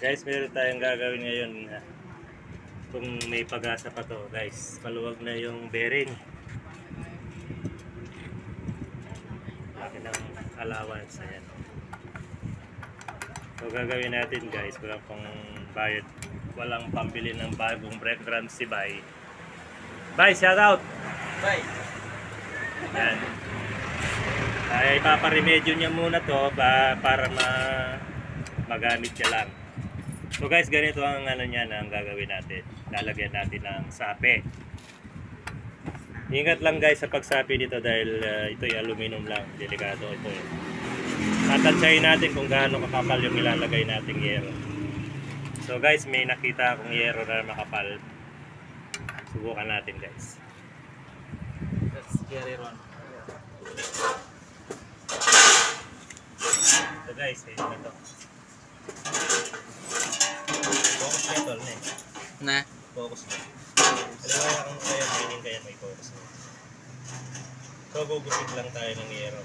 Guys, meron tayong gagawin ngayon. Kung may pag-asa pa to, guys. Maluwag na yung bearing. Laki ng allowance. Ayan. So, gagawin natin, guys. Walang pang bayad. Walang pambili ng bagong brake drum si Bay. Bay, shout out! Bay! Ayan. Ay, ipaparemedyo niya muna to para magamit niya lang. So guys, ganito ang ano niya na ang gagawin natin. Lalagyan natin ng sape. Ingat lang guys sa pagsapi dito dahil ito ay aluminum lang. Delikado ito eh. Tatansyahin natin kung gaano kakapal yung ilalagay nating yero. So guys, may nakita akong yero na makapal. Subukan natin guys. Let's get it on. So guys, ito na to. Focus na ito na eh. Na? Focus na. Alam mo kung kaya meaning kaya may focus na. So gugusit lang tayo ng yero.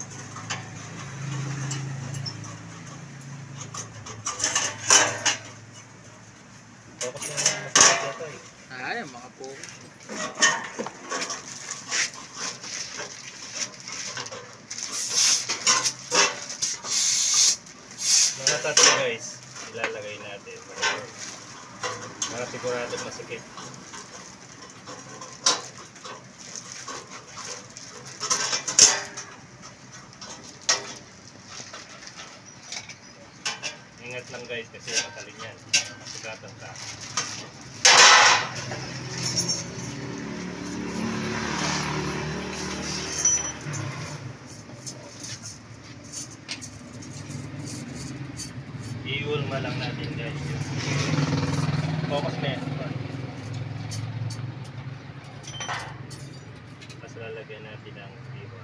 Focus na lang masakit ito eh. Ay, makapokus. Mga tatlo guys, ilalagay natin. Para siguradong masikip. Ingat lang guys kasi matalin yan. Masugatan ka. Iulma lang natin guys. Focus na yan. Tapos lalagyan natin ang diwa.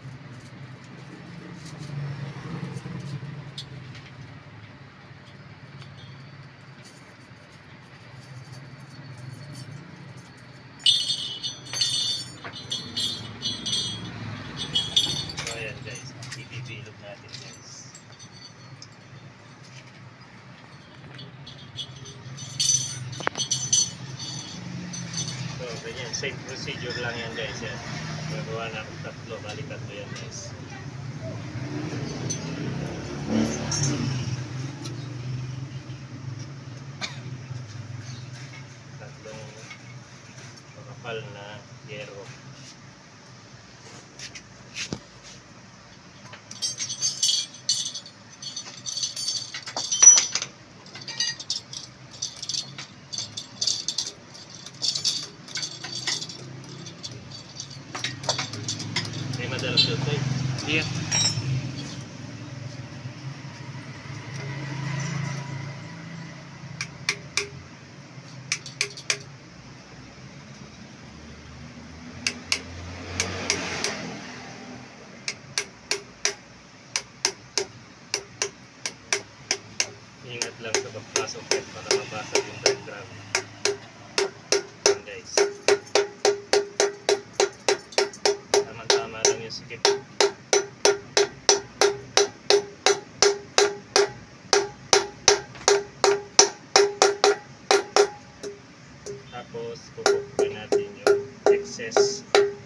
So ayan guys, ibibilog natin guys. So, ganyan. Same procedure lang yan guys. Yan. Gagawa na akong tatlo. Balik tatlo yan guys. Tatlong makapal na yero. Madalas yun ito eh. Iya. Ingat lang sa pagpasok at para mabasag yung brake drum. Yan guys. Tama lang yung sikip. Tapos pupukuin natin yung excess.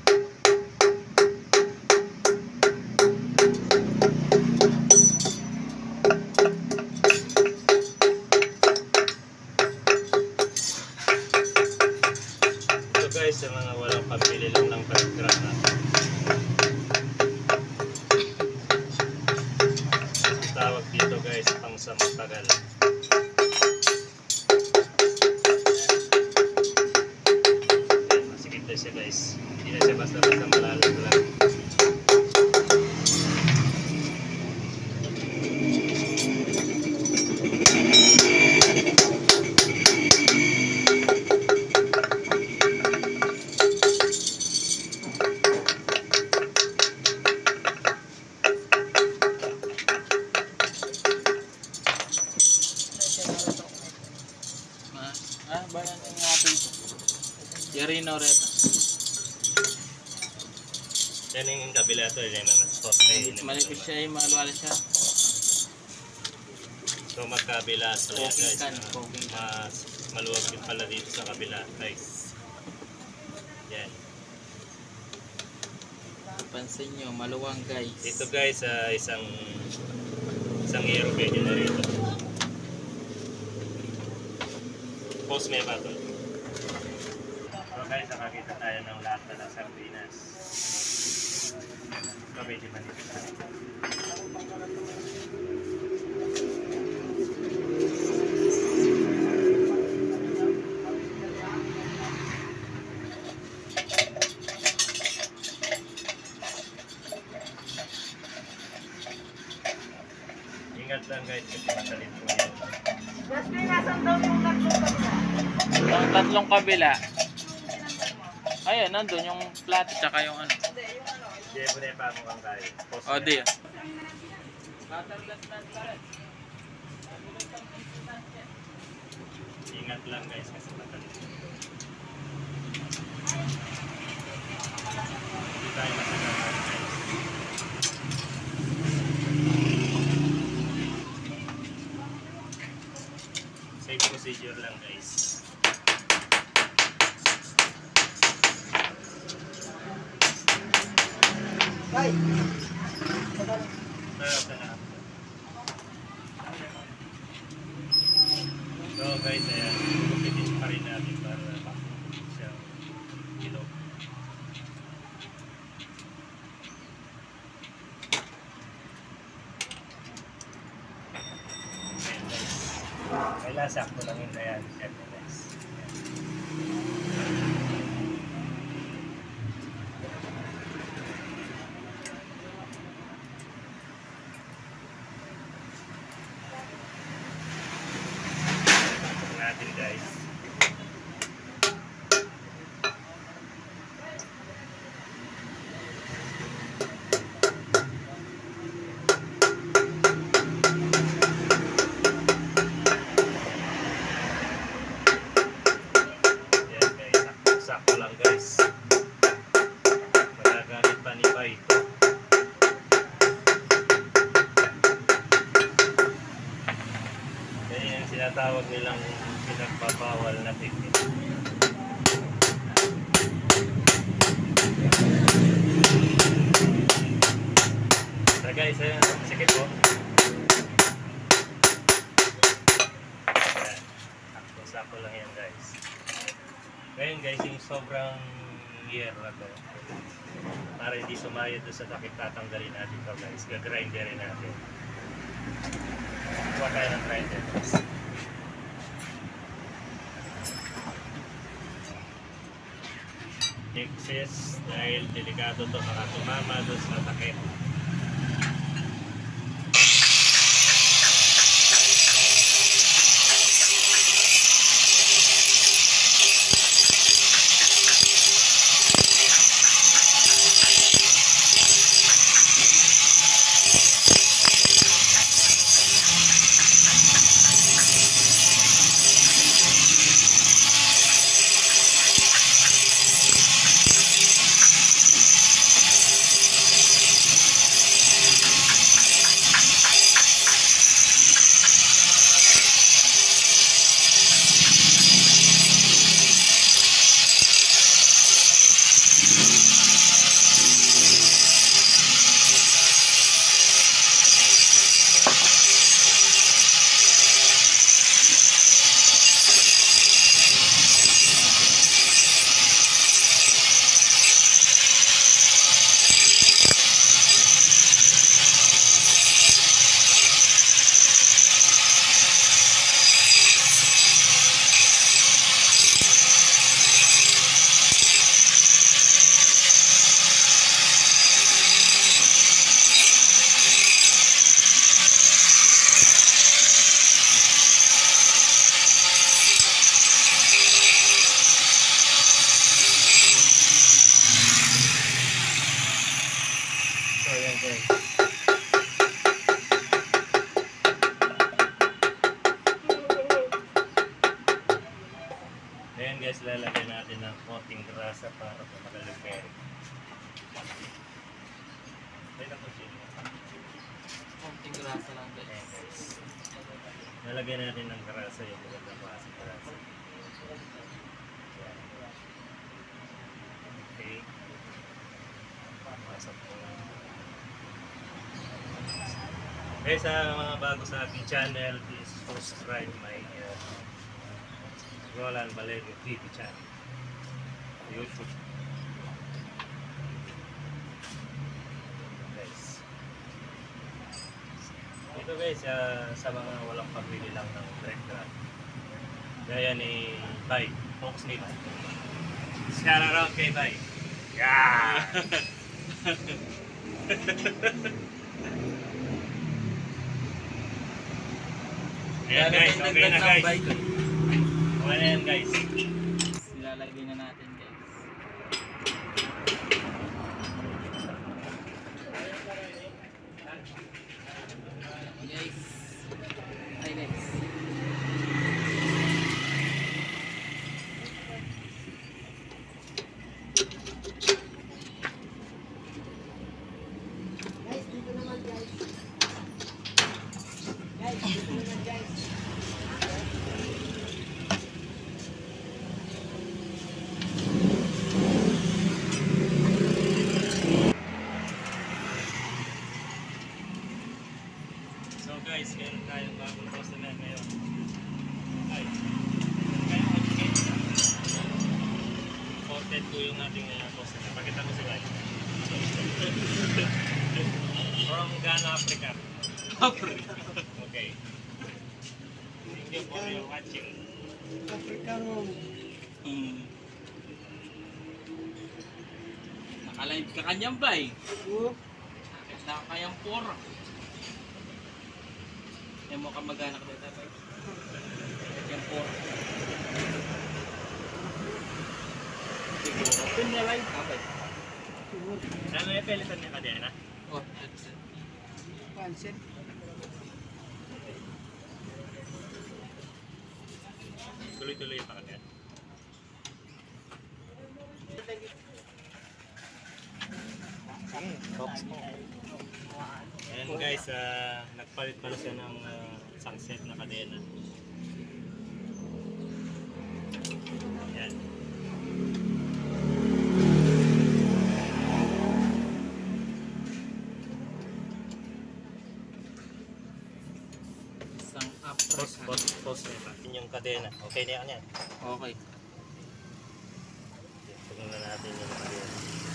Ito guys, sa mga walang pambili lang ng brake drum natin. Tawag dito guys, pang samatagal. Ayan, masikip na siya guys. Hindi na siya basta-basta malalag lang. Bayan ang ating yari na oreta. Yan yung kabila ito, yan yung mas spot kayo. Manipis siya yung maluwala siya. So magkabila so yan Poking guys. can, poking can. Mas maluwag din pala dito sa kabila guys. Yan. Pansin nyo, maluwang guys. Ito guys, isang yero pwede na rito. Post may button. So guys, nakakita tayo ng lahat na ng sardinas. So medyo manipis na. Ingat lang guys kasi matalit po yan. Ang tatlong kabila. Ayun, nandun yung plato tsaka yung ano. Hindi mo na ipangulang tayo. Post O, na. di. Ingat lang guys kasi matalit. Hindi tayo masagawan guys. Safe procedure lang guys. So guys, ayan, kukupitin pa rin natin para makukulit siyang ilog. Ayan guys. Kailangan sakto lang yun na yan. Siyempre guys. Natin guys. Yan guys, sakto lang guys. Magagamit pa ni Bay ito. Yan yung sinatawag nilang pinagpapawal na technique. So guys, ayan, sikit po. Ayan, sakto lang yan guys. Ngayon guys, yung sobrang year na to, para hindi sumayad doon sa takip, tatanggalin natin to guys. Gagrinderin natin. Kuha tayo ng grinder guys. Excess dahil delikado to, baka tumama doon sa takip. Ayan guys, lalagyan natin ng konting grasa para tumagal yung bearing. Ay, naku sila. Konting grasa lang guys. Ayan guys. Nalagyan natin ng karasa yung magandang klase karasa. Okay. Pasok ko lang. Okay, sa mga bago sa aking channel, please subscribe my Roland Valerio TV channel. YouTube. Ito guys, sa mga walang pambili lang ng direct drive. Gaya ni Bay, focus nito. Shout out kay Bay. Yeah! Ayan guys, okay na guys. Okay na yan guys. Ilalagay na natin guys. Guys. Hi guys. Guys, dito naman guys. Guys, dito naman guys. So guys, meron tayong bagong customer ngayon. Hi. Kaya education. Imported po yung ating customer. Pakita ko sila. From Ghana, Africa. Okay. Thank you for your watching. Africano. Nakalive ka kanyang bay. Oh, Bakit na kayang pura? Yan mo ka mag-anak dito bay. Kanyang pura. Siguro. Pinalay ka bay. Ano yung pelitan niya kadena? Oh, that's it. pansit. Tuloy-tuloy pa kanya. Ayan guys, nagpalit pala siya ng isang set na kadena. Ayan. Isang Post yun yung kadena. Okay na yan. Okay. Tignan na natin yung kadena.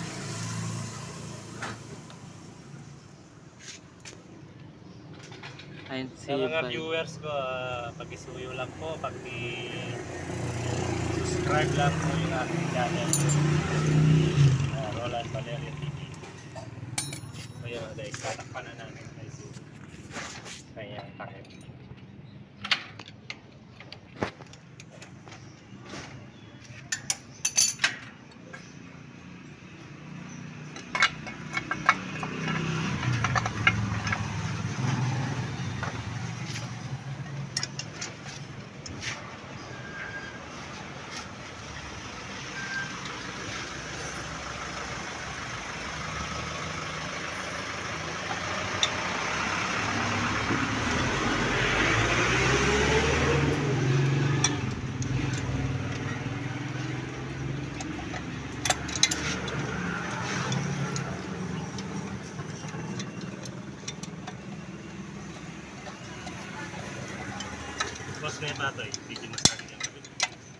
Ayun, Sa mga viewers ko, pag-isuyo lang po, pag-subscribe lang po yung aking channel. Roland Valerio TV. So yun guys, tatakpan na namin guys yung kanyang takip. Boss may patoy, bigyan mas natin yung kabit.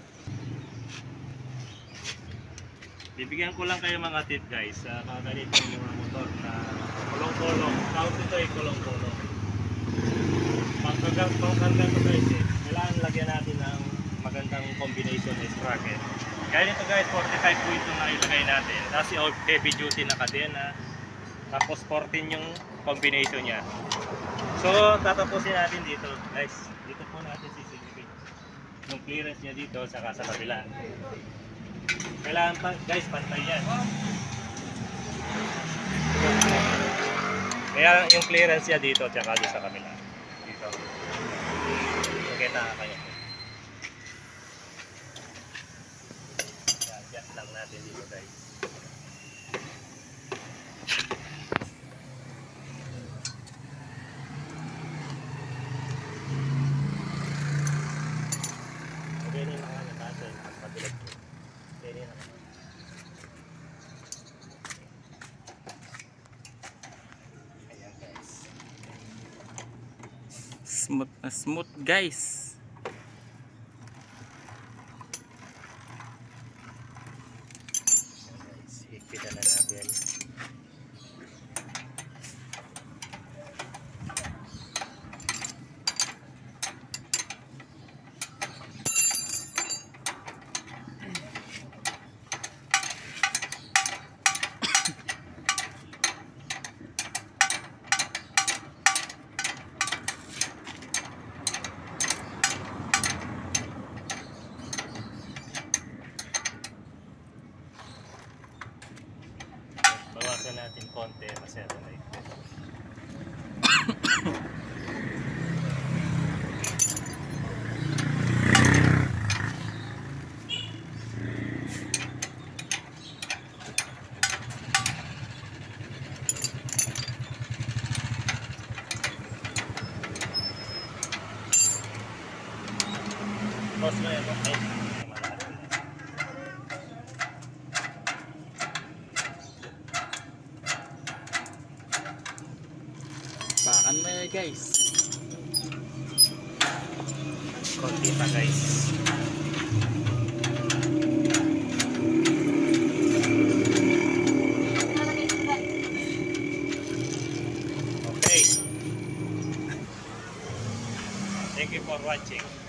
Bibigyan ko lang kayo mga tip guys sa mga ganitong mga motor na kulong-kulong. Tawag ito ay kulong-kulong. Pagkagang ito guys kailangan lagyan natin ng magandang combination na sprocket. Kaya nito guys, 45 po ito na ilagay natin. Tapos yung heavy duty na kadena. Tapos 14 yung combination niya. So tatapusin natin dito guys. Dito po natin sisilipin yung clearance niya dito saka sa kabila. Kailangan pa guys, pantay yan. Kaya yung clearance niya dito saka doon sa kabila. Dito. Pakita ka kayo. Adjust lang natin dito guys. Smooth na smooth guys. Higpitan na natin. Bawasan natin konti, masyado na ito. Pause mo yan, okay? Pakan mo yan guys. Konti pa guys. Okay. Thank you for watching.